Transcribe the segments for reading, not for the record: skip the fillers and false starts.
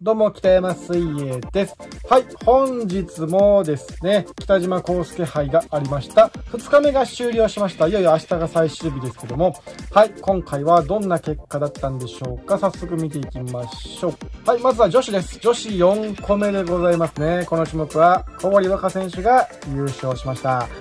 どうも、北山水泳です。はい、本日もですね、北島康介杯がありました。2日目が終了しました。いよいよ明日が最終日ですけども、はい、今回はどんな結果だったんでしょうか。早速見ていきましょう。はい、まずは女子です。女子4個目でございますね。この種目は小堀和歌選手が優勝しました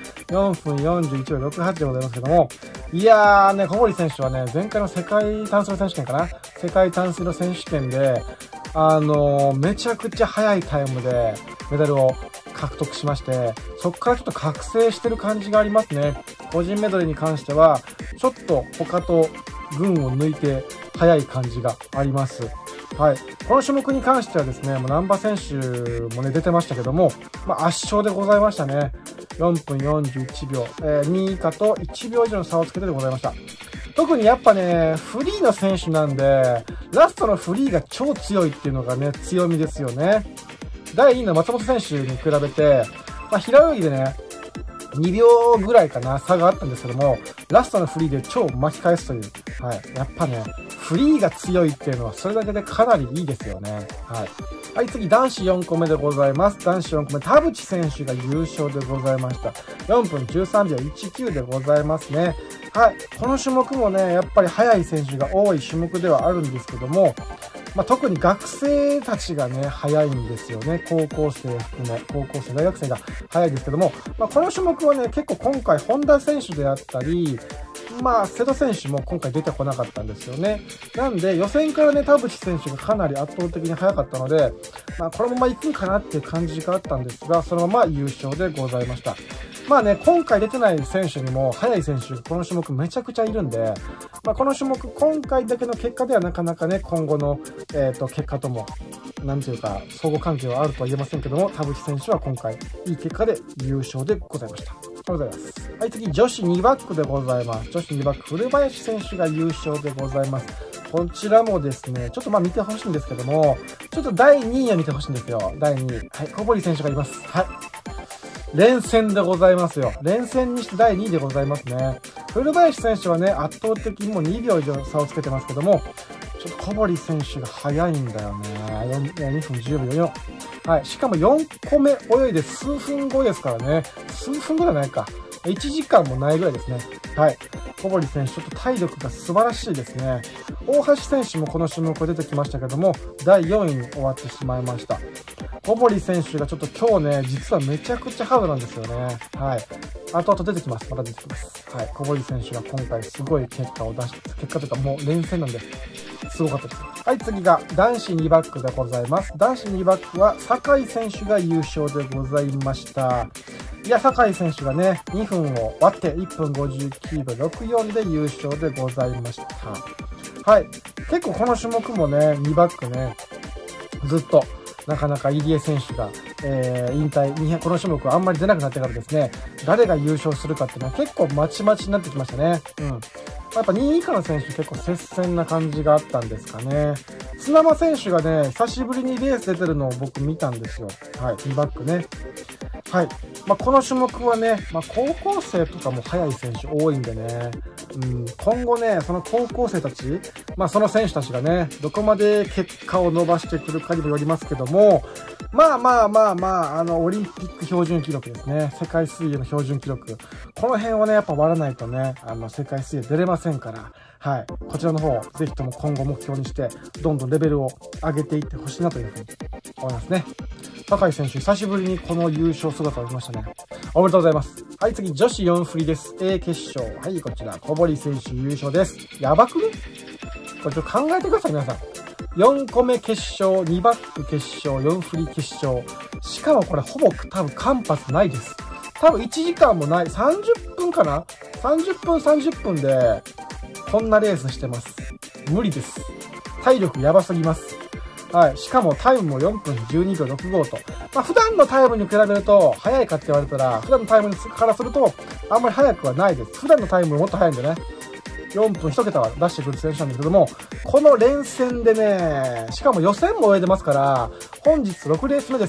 。4分41秒68でございますけども、いやーね、小堀選手はね、前回の世界短水路選手権かな、世界短水路選手権で、めちゃくちゃ速いタイムでメダルを獲得しまして、そこからちょっと覚醒してる感じがありますね。個人メドレーに関しては、ちょっと他と群を抜いて速い感じがあります。はい。この種目に関してはですね、もう難波選手もね、出てましたけども、圧勝でございましたね。4分41秒、2位以下と1秒以上の差をつけてでございました。特にやっぱね、フリーの選手なんで、ラストのフリーが超強いっていうのがね、強みですよね。第2位の松本選手に比べて、平泳ぎでね、2秒ぐらいかな、差があったんですけども、ラストのフリーで超巻き返すという。はい。やっぱね、フリーが強いっていうのはそれだけでかなりいいですよね。はい。はい、次、男子4個目でございます。男子4個目、田淵選手が優勝でございました。4分13秒19でございますね。はい。この種目もね、やっぱり速い選手が多い種目ではあるんですけども、特に学生たちがね、速いんですよね。高校生含め、高校生、大学生が速いですけども、この種目はね、結構今回、本田選手であったり、瀬戸選手も今回出てこなかったんですよね。なんで、予選からね、田淵選手がかなり圧倒的に速かったので、このまま行くんかなっていう感じがあったんですが、そのまま優勝でございました。今回出てない選手にも速い選手、この種目めちゃくちゃいるんで、この種目、今回だけの結果ではなかなかね、今後の、結果とも、なんていうか、相互関係はあるとは言えませんけども、田淵選手は今回、いい結果で優勝でございました。ありがとうございます。はい、次、女子2バックでございます。女子2バック、古林選手が優勝でございます。こちらもですね、ちょっと見てほしいんですけども、ちょっと第2位は見てほしいんですよ。第2位。はい、小堀選手がいます。はい。連戦でございますよ。連戦にして第2位でございますね。古林選手はね、圧倒的にもう2秒以上差をつけてますけども、ちょっと小堀選手が速いんだよね。2分10秒4。はい。しかも4個目泳いで数分後ですからね。数分後じゃないか。1時間もないぐらいですね。はい。小堀選手、ちょっと体力が素晴らしいですね。大橋選手もこの種目出てきましたけども、第4位に終わってしまいました。小堀選手がちょっと今日ね、実はめちゃくちゃハードなんですよね。はい。後々出てきます。また出てきます。はい。小堀選手が今回すごい結果を出して、結果というかもう連戦なんで、すごかったです。はい、次が男子2バックでございます。男子2バックは酒井選手が優勝でございました。いや、酒井選手がね、2分を割って1分59秒64で優勝でございました。はい。結構この種目もね、2バックね、ずっと、なかなか入江選手が、引退、この種目はあんまり出なくなってからですね、誰が優勝するかっていうのは結構まちまちになってきましたね。うん。やっぱ2位以下の選手結構接戦な感じがあったんですかね。砂間選手がね、久しぶりにレース出てるのを僕見たんですよ。はい。2バックね。はい。この種目はね、高校生とかも速い選手多いんでね、今後ね、その高校生たち、その選手たちがね、どこまで結果を伸ばしてくるかにもよりますけども、オリンピック標準記録ですね。世界水泳の標準記録。この辺をね、やっぱ割らないとね、世界水泳出れませんから、はい。こちらの方、ぜひとも今後目標にして、どんどんレベルを上げていってほしいなというふうに思いますね。酒井選手、久しぶりにこの優勝姿を見ましたね。おめでとうございます。はい、次、女子4フリです。A 決勝。はい、こちら、小堀選手優勝です。やばくね？これちょっと考えてください、皆さん。4個目決勝、2バック決勝、4フリ決勝。しかもこれほぼ多分間髪ないです。多分1時間もない。30分かな？ 30分で、こんなレースしてます。無理です。体力やばすぎます。はい。しかもタイムも4分12秒65と。普段のタイムに比べると、速いかって言われたら、普段のタイムからすると、あんまり速くはないです。普段のタイムもっと速いんでね。4分1桁は出してくる選手なんですけども、この連戦でね、しかも予選も終えてますから、本日6レース目です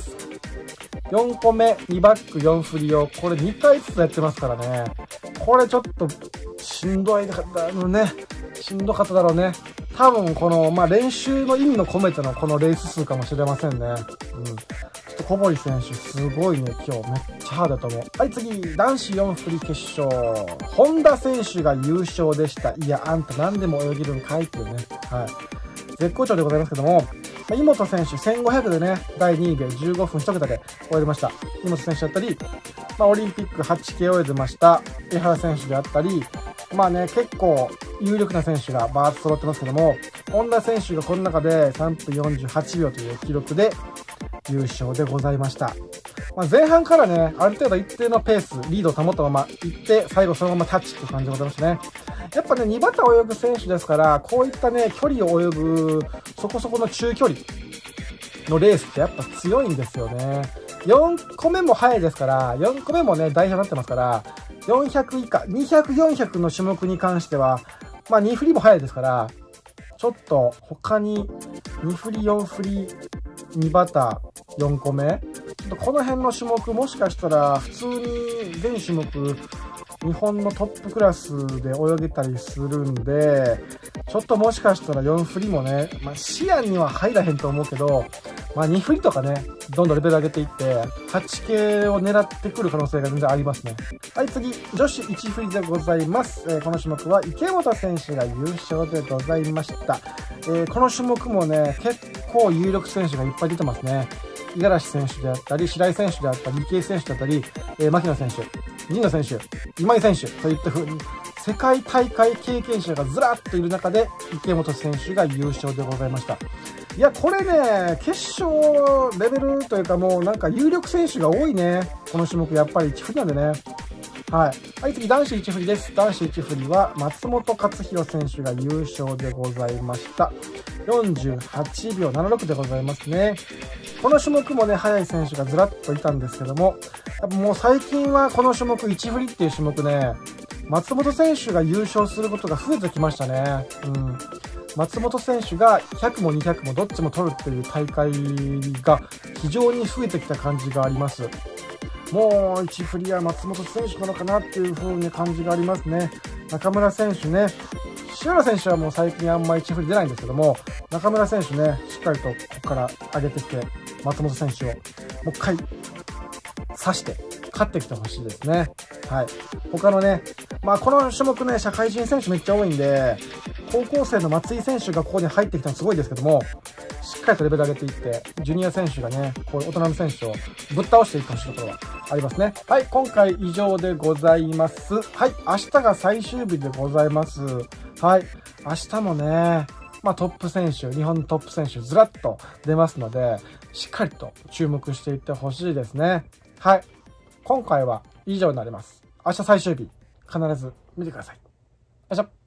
。4個目、2バック、4振りを、これ2回ずつやってますからね。これちょっと、しんどかっただろうね。 多分この、練習の意味の込めてのこのレース数かもしれませんね。ちょっと小堀選手、すごいね、今日めっちゃハードだと思う。はい、次、男子4フリ決勝。本田選手が優勝でした。いや、あんた何でも泳げるんかいっていうね。はい。絶好調でございますけども、井本選手、1500でね、第2位で15分1桁で終えてました。井本選手だったり、オリンピック8系を終えてました。江原選手であったり、結構有力な選手がバーッと揃ってますけども、本田選手がこの中で3分48秒という記録で優勝でございました。前半からね、ある程度一定のペース、リードを保ったまま行って、最後そのままタッチっていう感じでございましたね。やっぱね、2バタ泳ぐ選手ですから、こういったね、距離を泳ぐ、そこそこの中距離のレースってやっぱ強いんですよね。4個目も速いですから、4個目もね、代表になってますから、400以下、200、400の種目に関しては、2振りも速いですから、ちょっと他に2振り、4振り、2バタ、4個目、ちょっとこの辺の種目もしかしたら普通に全種目日本のトップクラスで泳げたりするんで、ちょっともしかしたら4振りもね、視野には入らへんと思うけど、2振りとかね、どんどんレベル上げていって、8系を狙ってくる可能性が全然ありますね。はい、次、女子1振りでございます。この種目は池本選手が優勝でございました。この種目もね、結構有力選手がいっぱい出てますね。五十嵐選手であったり、白井選手であったり、池江選手であったり、牧野選手、神野選手、今井選手といった風に、世界大会経験者がずらっといる中で、池本選手が優勝でございました。いや、これね、決勝レベルというかもうなんか有力選手が多いね。この種目、やっぱり1振りなんでね。はい。はい、次、男子1振りです。男子1振りは、松本克弘選手が優勝でございました。48秒76でございますね。この種目もね、速い選手がずらっといたんですけども、やっぱもう最近はこの種目、1振りっていう種目ね、松本選手が優勝することが増えてきましたね。松本選手が100も200もどっちも取るっていう大会が非常に増えてきた感じがあります。もう1振りは松本選手なのかなっていう風に感じがありますね。中村選手ね、塩原選手はもう最近あんまり1振り出ないんですけども、中村選手ね、しっかりとここから上げてきて、松本選手をもう一回刺して勝ってきてほしいですね。はい。他のね、この種目ね、社会人選手めっちゃ多いんで、高校生の松井選手がここに入ってきたのすごいですけども、しっかりとレベル上げていって、ジュニア選手がね、こういう大人の選手をぶっ倒していってほしいところはありますね。はい、今回以上でございます。はい、明日が最終日でございます。はい、明日もね、トップ選手、日本のトップ選手ずらっと出ますので、しっかりと注目していってほしいですね。はい、今回は以上になります。明日最終日、必ず見てください。よいしょ。